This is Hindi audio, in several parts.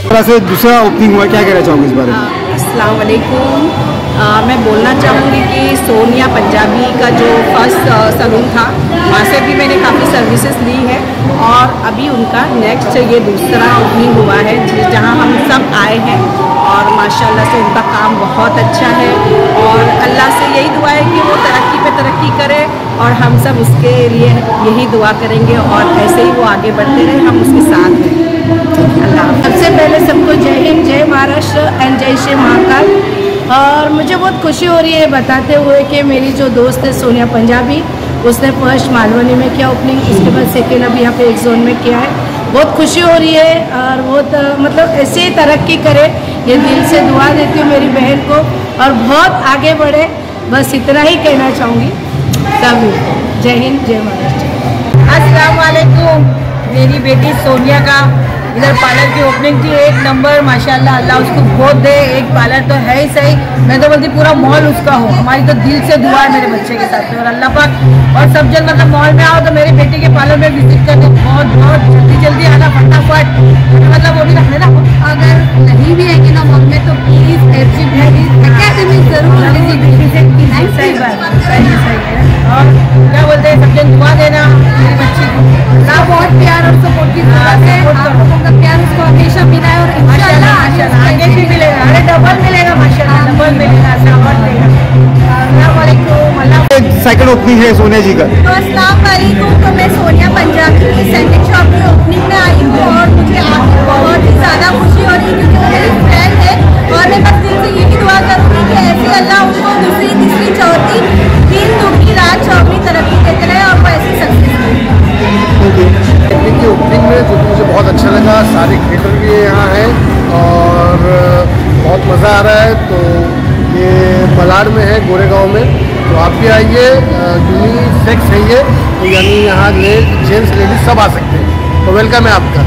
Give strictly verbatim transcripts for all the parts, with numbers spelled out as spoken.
थोड़ा से दूसरा ओपनिंग हुआ, क्या कहना चाहोगे इस बारे में? अस्सलाम वालेकुम। मैं बोलना चाहूँगी कि सोनिया पंजाबी का जो फर्स्ट सलून था, वहाँ से भी मैंने काफ़ी सर्विसेज ली है और अभी उनका नेक्स्ट ये दूसरा ओपनिंग हुआ है जहाँ हम सब आए हैं और माशाल्लाह से उनका काम बहुत अच्छा है और अल्लाह से यही दुआ है कि वो तरक्की पे तरक्की करे और हम सब उसके लिए यही दुआ करेंगे और ऐसे ही वो आगे बढ़ते रहे, हम उसके साथ हैं। अल्लाह। सबसे पहले सबको जय हिंद, जय महाराष्ट्र एंड जय श्री महाकाल। और मुझे बहुत खुशी हो रही है बताते हुए कि मेरी जो दोस्त है सोनिया पंजाबी, उसने फर्स्ट मालवनी में किया ओपनिंग, उसके बाद सेकेंड अभी यहाँ पे एक जोन में किया है। बहुत खुशी हो रही है और बहुत मतलब ऐसे ही तरक्की करे, ये दिल से दुआ देती हूँ मेरी बहन को और बहुत आगे बढ़े, बस इतना ही कहना चाहूँगी सभी को। जय हिंद, जय महाराष्ट्र। अस्सलाम वालेकुम। मेरी बेटी सोनिया का इधर पार्लर की ओपनिंग थी, एक नंबर माशाल्लाह, अल्लाह उसको बहुत दे। एक पार्लर तो है ही सही, मैं तो बोलती पूरा मॉल उसका हो। हमारी तो दिल से दुआ है मेरे बच्चे के साथ में और अल्लाह पाक और सब जन मतलब मॉल में आओ तो मेरी बेटी के पार्लर में विजिट करके बहुत बहुत जल्दी जल्दी आना फटाफट, मतलब वो भी रखने ना। अगर नहीं भी है कि ना मॉल में तो प्लीज एकेडमी जरूर सही बात, सही सही है। और क्या बोलते हैं, सब जन दुआ देना मेरी बच्ची को। अल्लाह बहुत प्यार और सपोर्ट की जरूरत है, आप लोगों का प्यार उसको हमेशा मिला है और इंशाल्लाह आगे भी मिलेगा, अरे डबल मिलेगा माशाल्लाह, डबल मिलेगा, सपोर्ट देगा। अस्सलाम वालेकुम। अल्लाह। सेकंड ओपनिंग है सोनिया जी का। तो अस्सलाम वालेकुम। तो मैं सोनिया पंजाबी की सैंडविच शॉप की ओपनिंग में आई हूँ और मुझे आके बहुत ही ज़्यादा खुशी हो रही है क्योंकि वो मेरी फ्रेंड है और मैं बस दिल से यही दुआ करूँगी कि ऐसे अल्लाह उनको दूसरी तीसरी चौथी तीन दुखी रात चौगनी तरक्की देते रहे और वो ऐसी सक्सेस की ओपनिंग में जो मुझे बहुत अच्छा लगा, सारे क्रिएटर भी यहाँ हैं और बहुत मज़ा आ रहा है। तो ये मलाड में है, गोरेगांव में, तो आप भी आइए। यूनिसेक्स है ये, तो यानी यहाँ ले जेंट्स लेडीज सब आ सकते हैं, तो वेलकम है आपका।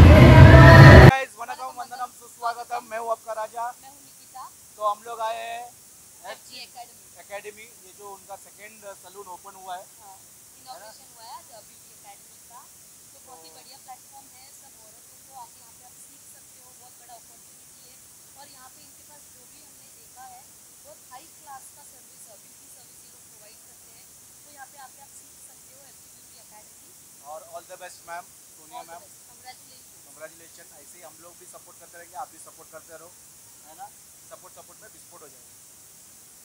वंदनम सुस्वागतम। मैं हूँ आपका राजा, मैं हूँ निकिता। तो हम लोग आए हैं एकेडमी, ये जो उनका सेकेंड सलून ओपन हुआ है, इनॉग्रेशन हुआ है ब्यूटी एकेडमी का। तो बहुत ही बढ़िया प्लेटफॉर्म है, सब औरतों को आके यहाँ पे आप सीख सकते हो, बहुत बड़ा अपॉर्चुनिटी है। और यहाँ पे इनके पास जो भी हमने देखा है बहुत हाई क्लास का सर्विस ब्यूटी सर्विस ये लोग प्रोवाइड करते हैं। तो यहाँ पे आके आप सीख सकते हो एफबी ब्यूटी एकेडमी। और all the best ma'am, Sonia ma'am, congratulation. Congratulation. ऐसे ही हम लोग भी सपोर्ट करते रहेंगे, आप भी सपोर्ट करते रहो, है ना। सपोर्ट सपोर्ट में विस्फोट हो जाएगा।